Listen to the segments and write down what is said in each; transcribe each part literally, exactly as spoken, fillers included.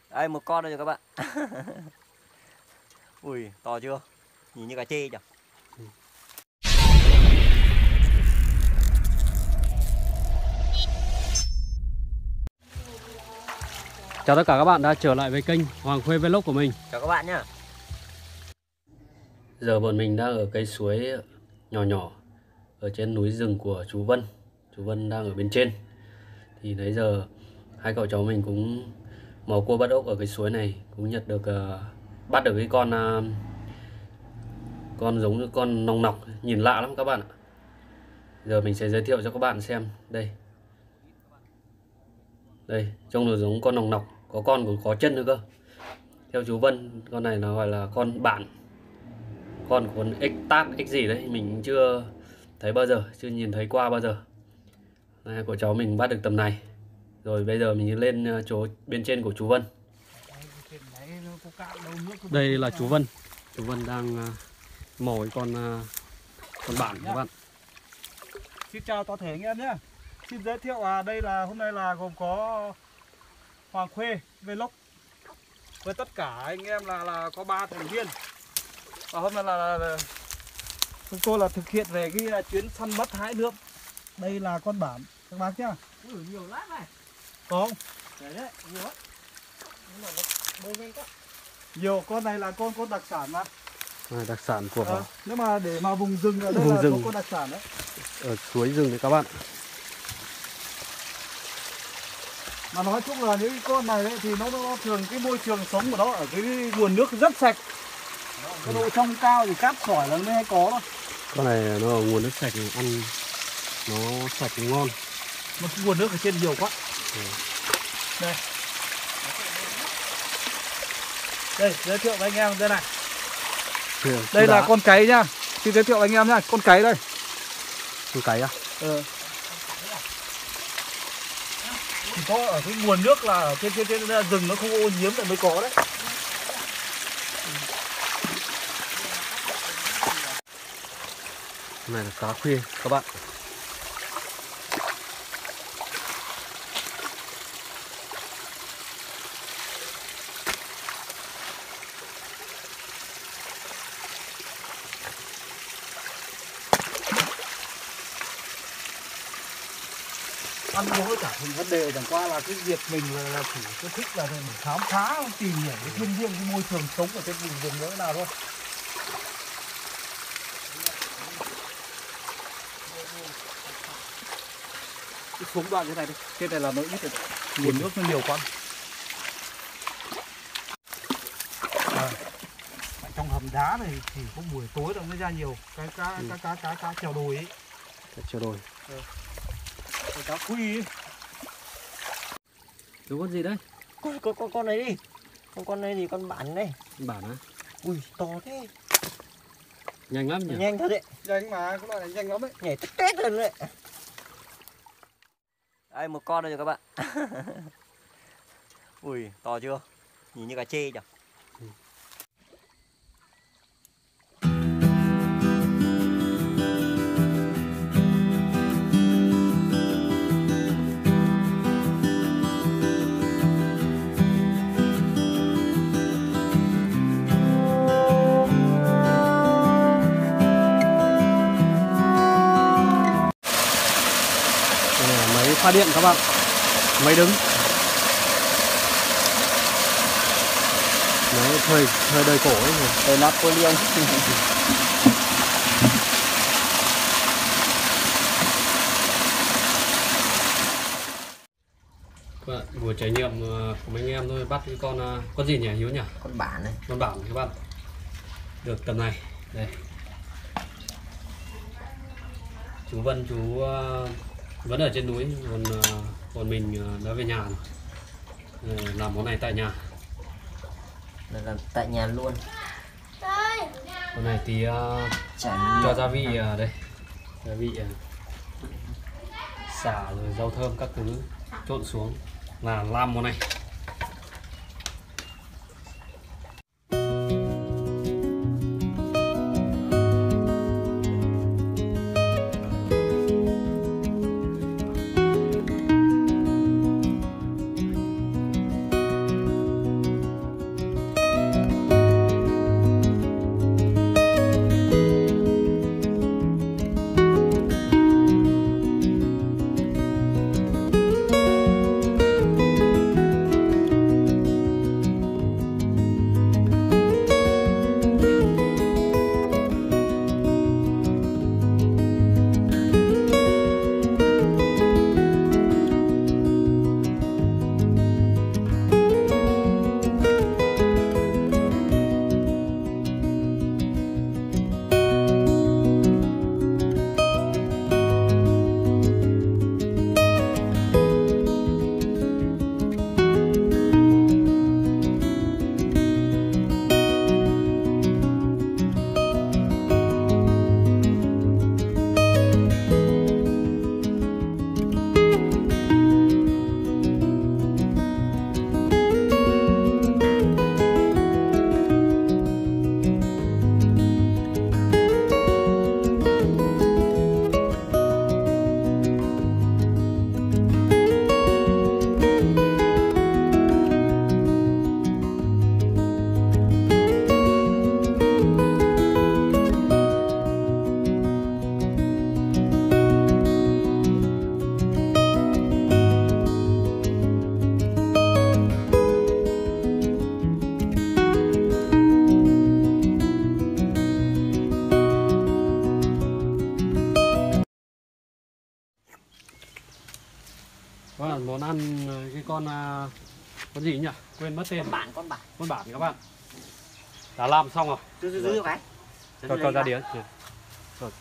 Đây một con rồi các bạn. Ui to chưa, nhìn như cá chê nhỉ. Chào tất cả các bạn đã trở lại với kênh Hoàng Khuê Vlog của mình. Chào các bạn nhá. Giờ bọn mình đang ở cây suối nhỏ nhỏ ở trên núi rừng của chú Vân. Chú Vân đang ở bên trên. Thì nãy giờ hai cậu cháu mình cũng mò cua bắt ốc ở cái suối này, cũng nhận được uh, bắt được cái con uh, con giống như con nòng nọc, nhìn lạ lắm các bạn ạ. Giờ mình sẽ giới thiệu cho các bạn xem. Đây, đây trông nó giống con nòng nọc, có con còn có chân nữa cơ. Theo chú Vân, con này nó gọi là con bản, con của con ếch tát ếch gì đấy, mình chưa thấy bao giờ, chưa nhìn thấy qua bao giờ. Đây, của cháu mình bắt được tầm này. Rồi bây giờ mình lên chỗ bên trên của chú Vân. Đây là chú Vân. Chú Vân đang mò cái con con bản các bạn. Xin chào toàn thể anh em nhé. Xin giới thiệu à, đây là hôm nay là gồm có Hoàng Khuê Vlog với tất cả anh em là là có ba thành viên. Và hôm nay là, là, là chúng tôi là thực hiện về cái là chuyến săn bắt hái lượm. Đây là con bản các bác nhá. Ui, nhiều lắm này. Có không? Đấy đấy, nhiều lắm. Nhưng mà nó bơi nhanh quá. Nhiều, con này là con con đặc sản mà. À, đặc sản của À, nếu mà để mà vùng rừng ở đây vùng là rừng. có con đặc sản đấy. Ở suối rừng đấy các bạn. Mà nói chung là những con này ấy, thì nó, nó thường cái môi trường sống của nó ở cái nguồn nước rất sạch. Cái độ trong cao thì cát sỏi là mới hay có thôi. Con này nó ở nguồn nước sạch, ăn nó sạch ngon. Mà cái nguồn nước ở trên nhiều quá. Ừ. Đây. Đây, giới thiệu với anh em đây này. Ừ, Đây là đá. con cáy nhá. Xin giới thiệu với anh em nhá, con cáy đây. Con cáy à? Ừ. Chỉ có ở cái nguồn nước là ở trên trên trên rừng nó không ô nhiễm thì mới có đấy. Cái này là cá khuya các bạn. Ăn uống cả thành vấn đề, chẳng qua là cái việc mình là, là chỉ có thích là mình khám phá, tìm hiểu cái thiên nhiên, cái môi trường sống ở trên vùng rừng đó nào thôi. Cái xuống đoạn như này đi, trên này là nó ít rồi, nguồn nước nó nhiều quá. À, trong hầm đá này thì có buổi tối là mới ra nhiều cái cá ừ. cá cá cá cá trèo đồi ấy. Cá trèo đồi. Ừ. Cái cá quy ấy. Đúng con gì đấy? Con con con con này đi. Con con này thì con bản này. Bản á? Ui to thế. Nhanh lắm nhỉ? Nhanh thật đấy. Nhanh mà, cái loại này nhanh lắm đấy. Nhảy tét tét lên đấy. Đây một con rồi các bạn. Ui to chưa, nhìn như cá chê nhỉ. Ừ. Máy pha điện các bạn, máy đứng. Đấy, thời thời đời cổ ấy, Thời Napoleon. các bạn, buổi trải nghiệm của mấy anh em thôi, bắt cái con con gì nhỉ Hiếu nhỉ? Con bản này. Con bản các bạn. Được tầm này. Đây. Chú Vân chú uh, vẫn ở trên núi, còn uh, còn mình uh, đã về nhà rồi. Làm món này tại nhà. Là làm tại nhà luôn. Con này thì uh, cho gia vị uh, đây, gia vị uh, xả rồi rau thơm các thứ trộn xuống là làm món này. món ăn cái con con gì nhỉ? Quên mất tên. Con bản, con bản. Con bản các bạn. Đã làm xong rồi. Giữ giữ giữ cái. Cho cho ra đĩa. Rồi.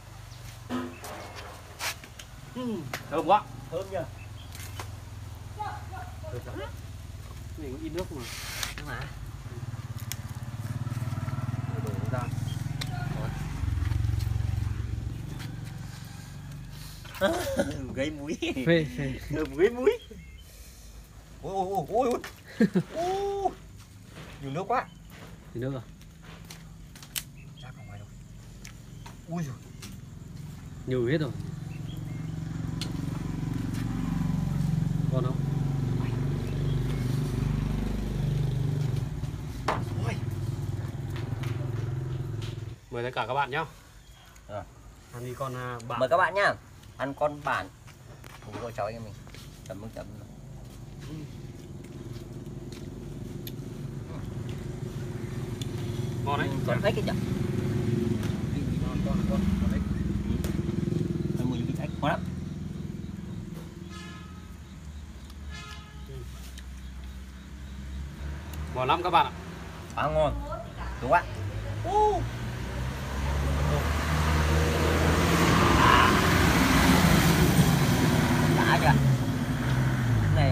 Thơm quá. Thơm nhờ. Mình cũng ít nước mà. Nhưng mà Đổ ra. gây muối. Phê phê. Thơm gây muối. Ôi ôi ôi ôi. Ôi. Nhiều nước quá. Thì nước rồi. Ra cả ngoài rồi. Ui giời. Nhiều hết rồi. Còn không? Ôi. Mời tất cả các bạn nhé. Rồi. Ăn đi con bản. Mời các bạn nhá. Ăn con bản. Cùng với cậu cháu anh em mình. Chấm nước chấm. Ngon đấy. Còn ếch cái nhỉ? Ngon con con con đấy. Ăn mùi vịt ếch ngon lắm. Ngon lắm các bạn ạ. À ngon. Đúng ạ. Uh. Đã chưa? Này.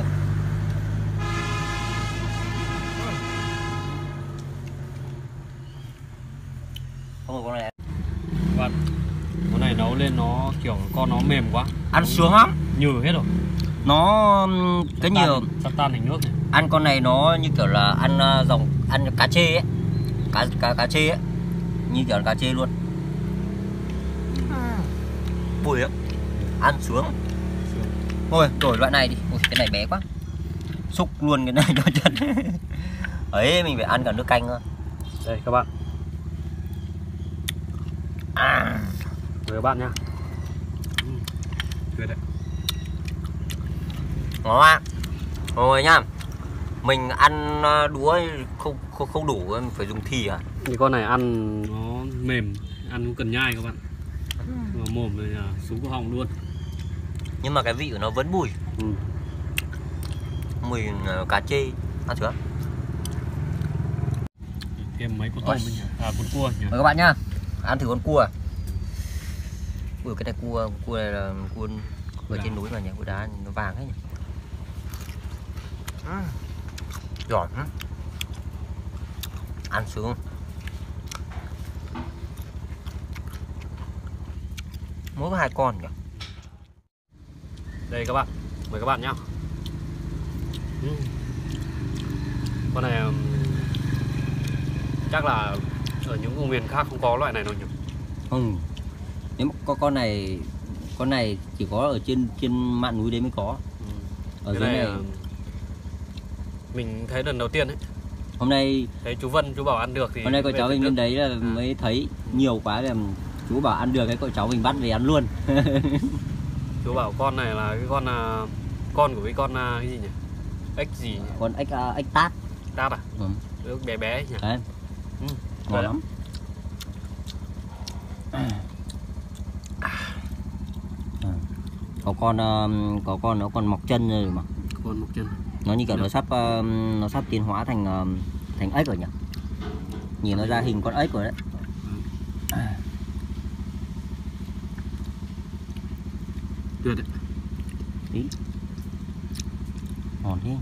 Không có con này. Bạn, món này nấu lên nó kiểu con nó mềm quá. Ăn sướng lắm. Nhừ hết rồi. Nó cái Tan- nhiều sắp tan thành nước này. ăn con này nó như kiểu là ăn uh, dòng ăn cá chê ấy. Cá cá cá chê ấy. Như kiểu là cá chê luôn. Bùi á. Ăn sướng. Thôi đổi loại này đi. Ôi, cái này bé quá. Xúc luôn cái này cho chân. Ấy mình phải ăn cả nước canh thôi. Đây các bạn. À. Mời các bạn nha. Tuyệt đấy. Ngon quá. Rồi nhá. Mình ăn đũa không không không đủ, mình phải dùng thìa. Cái con này ăn nó mềm, ăn không cần nhai các bạn. Mà mồm này là xuống cổ họng luôn. Nhưng mà cái vị của nó vẫn bùi. Ừ. Mùi cá chê. Ăn chưa? Thêm mấy con tôm nhỉ? À con cua nhỉ? Mời các bạn nhá. Ăn thử con cua. Ui cái này cua, cua này là cua ở trên núi mà nhỉ, cua đá nó vàng hết nhỉ. À. Giỏi lắm. Ăn sướng. Mỗi có hai con kìa. Đây các bạn, mời các bạn nhá. Ừ. Con này um, chắc là ở những vùng miền khác không có loại này đâu nhỉ? Ừ. Nếu mà có con này, con này chỉ có ở trên trên mạn núi đấy mới có. Ừ. Ở Cái dưới này, này uh, mình thấy lần đầu tiên ấy. hôm nay Thấy chú Vân chú bảo ăn được thì hôm nay cậu về cháu thưởng mình thức. lên đấy là mới thấy nhiều quá là chú bảo ăn được, cái cậu cháu mình bắt về ăn luôn. Chú bảo con này là cái con uh, con của cái con uh, cái gì nhỉ? Ếch gì nhỉ? Con ếch uh, ếch tát. Tát à? Ừ. Ếch bé bé ấy nhỉ? Đấy. Ừ. Ngon lắm. Có con uh, có con nó còn mọc chân rồi mà. Con mọc chân. Nó như kiểu nó sắp uh, nó sắp tiến hóa thành uh, thành ếch rồi nhỉ. Nhìn nó ra hình con ếch rồi đấy. Tuyệt đấy. Tí. Ngon thế.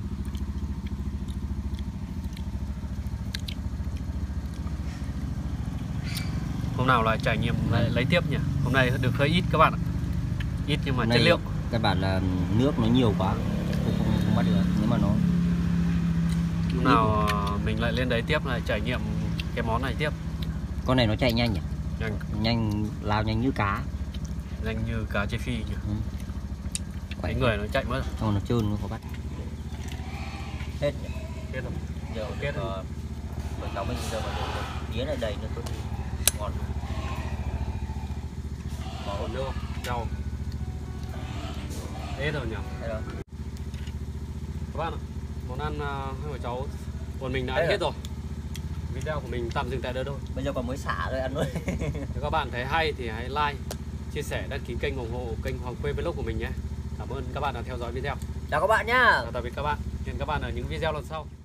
Hôm nào lại trải nghiệm lại lấy tiếp nhỉ? Hôm nay được hơi ít các bạn ạ. Ít nhưng mà chất liệu. Các bạn là nước nó nhiều quá không, không, không bắt được. Nếu mà nó Hôm nào mình lại lên đấy tiếp là trải nghiệm cái món này tiếp. con này nó chạy nhanh nhỉ? Nhanh, Nhanh, lao nhanh như cá. nhanh như cá chê phi nhỉ? Ừ. Cái người nó chạy mất. Xong nó trơn nó có bắt. Hết nhỉ? Kết rồi. Giờ Kết rồi. rồi. Vợ cháu mình giờ mà được tía này đầy nữa thôi. Ngon. Còn nữa không? Rau. Hết rồi nhỉ? Hết rồi. Các bạn ạ, món ăn uh, hai của cháu bọn mình đã ăn Đấy hết rồi. rồi. Video của mình tạm dừng tại đây thôi. Bây giờ còn mới xả rồi ăn luôn. Nếu các bạn thấy hay thì hãy like, chia sẻ, đăng ký kênh ủng hộ kênh Hoàng Khuê Vlog của mình nhé. Cảm ơn các bạn đã theo dõi video. Chào các bạn nhá. Tạm biệt các bạn. Hẹn các bạn ở những video lần sau.